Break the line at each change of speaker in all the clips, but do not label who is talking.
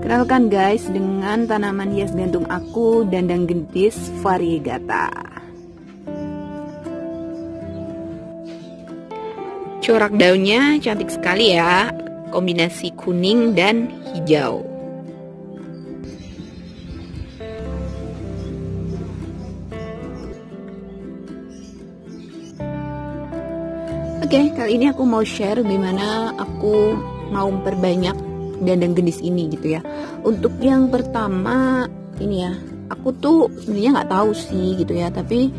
Kenalkan guys dengan tanaman hias gantung aku, dandang gendis variegata. Corak daunnya cantik sekali ya, kombinasi kuning dan hijau. Oke, kali ini aku mau share gimana aku mau memperbanyak dandang gendis ini gitu ya. Untuk yang pertama ini ya, aku tuh sebenarnya nggak tahu sih gitu ya, tapi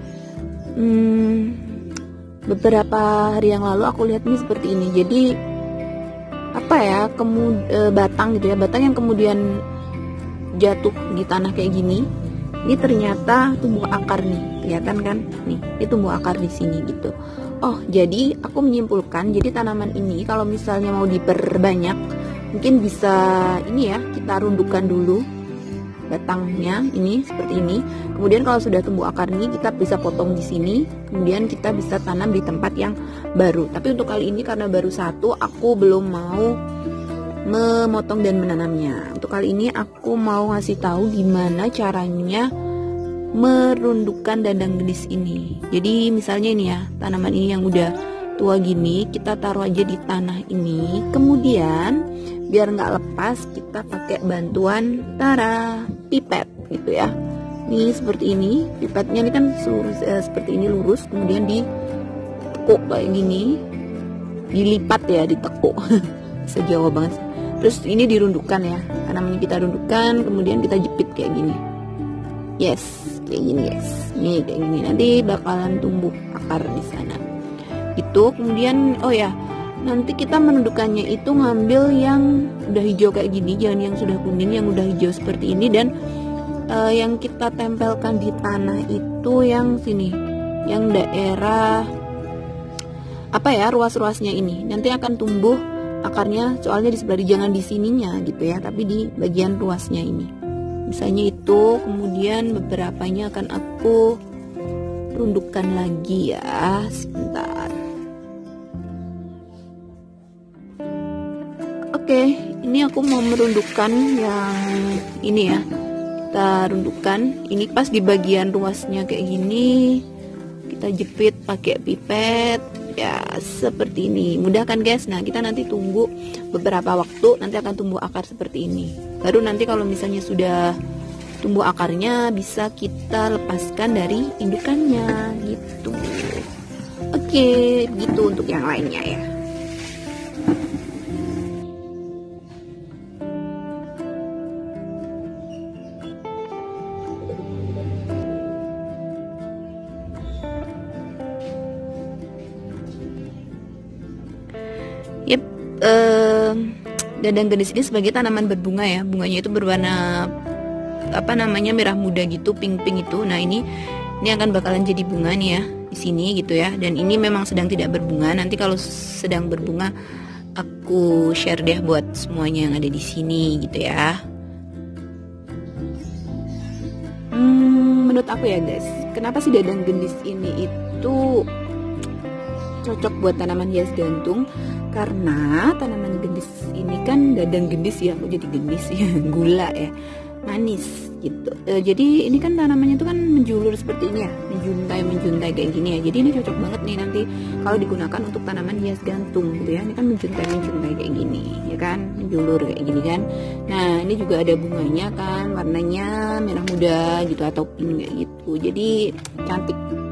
beberapa hari yang lalu aku lihat ini seperti ini. Jadi apa ya, batang gitu ya, batang yang kemudian jatuh di tanah kayak gini, ini ternyata tumbuh akar nih, kelihatan kan? Nih, ini tumbuh akar di sini gitu. Oh, jadi aku menyimpulkan, jadi tanaman ini kalau misalnya mau diperbanyak, mungkin bisa ini ya, kita rundukan dulu batangnya ini seperti ini. Kemudian kalau sudah tumbuh akar ini, kita bisa potong di sini. Kemudian kita bisa tanam di tempat yang baru. Tapi untuk kali ini karena baru satu, aku belum mau memotong dan menanamnya. Untuk kali ini aku mau ngasih tahu gimana caranya merundukkan dandang gendis ini. Jadi misalnya ini ya, tanaman ini yang udah tua gini, kita taruh aja di tanah ini. Kemudian biar nggak lepas, kita pakai bantuan pipet gitu ya. Ini seperti ini, pipetnya ini kan seperti ini lurus, kemudian ditekuk kayak gini, dilipat ya, ditekuk. Sejawa banget. Terus ini dirundukkan ya, tanamannya kita rundukkan, kemudian kita jepit kayak gini. Yes, kayak gini guys. Nih kayak gini, nanti bakalan tumbuh akar di sana. Itu kemudian nanti kita menundukannya itu ngambil yang udah hijau kayak gini, jangan yang sudah kuning, yang udah hijau seperti ini. Dan yang kita tempelkan di tanah itu yang sini, yang daerah ruas-ruasnya ini. Nanti akan tumbuh akarnya, soalnya di sebelah, jangan di sininya gitu ya, tapi di bagian ruasnya ini. Misalnya itu, kemudian beberapanya akan aku rundukkan lagi ya, sebentar. Oke, ini aku mau merundukkan yang ini ya. Kita rundukkan, ini pas di bagian ruasnya kayak gini. Kita jepit pakai pipet. Ya, seperti ini. Mudah kan guys? Nah, kita nanti tunggu beberapa waktu, nanti akan tumbuh akar seperti ini. Baru nanti kalau misalnya sudah tumbuh akarnya, bisa kita lepaskan dari indukannya gitu. Oke, gitu untuk yang lainnya ya. Dandang gendis ini sebagai tanaman berbunga ya, bunganya itu berwarna merah muda gitu, pink itu. Nah ini akan bakalan jadi bunga nih ya di sini gitu ya. Dan ini memang sedang tidak berbunga. Nanti kalau sedang berbunga aku share deh buat semuanya yang ada di sini gitu ya. Menurut aku ya guys, kenapa sih dandang gendis ini itu cocok buat tanaman hias gantung? Karena tanaman gendis ini kan dandang gendis ya, kok jadi gendis ya, gula ya, manis gitu. Jadi ini kan tanamannya itu kan menjulur seperti ini ya, menjuntai kayak gini ya. Jadi ini cocok banget nih nanti kalau digunakan untuk tanaman hias gantung gitu ya. Ini kan menjuntai kayak gini ya kan, menjulur kayak gini kan. Nah ini juga ada bunganya kan, warnanya merah muda gitu atau pink kayak gitu. Jadi cantik.